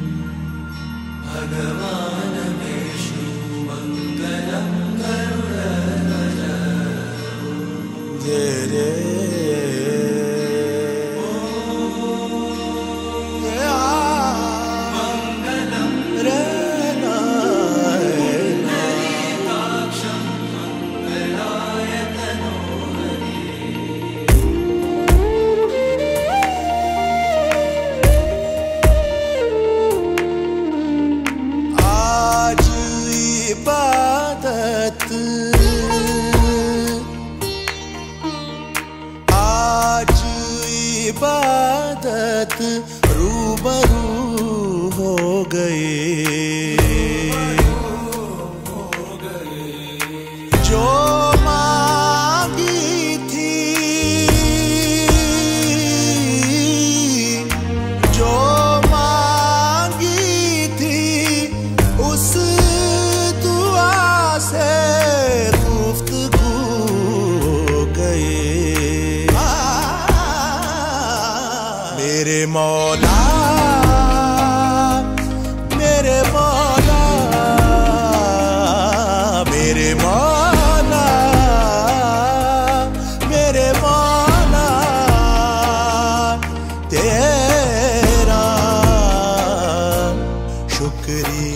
भगवान विष्णु मंगलम गरुड़ध्वज जय रे मंगलम रे नलिकाक्षं मंगलाय तनोहरि। आज इबादत रूबरू हो गए, जो मांगी थी, जो मांगी थी, उस दुआ से गुफ्तगू हो गए। मेरे मौला, मेरे मौला, मेरे मौला, मेरे मौला, तेरा शुक्रिया।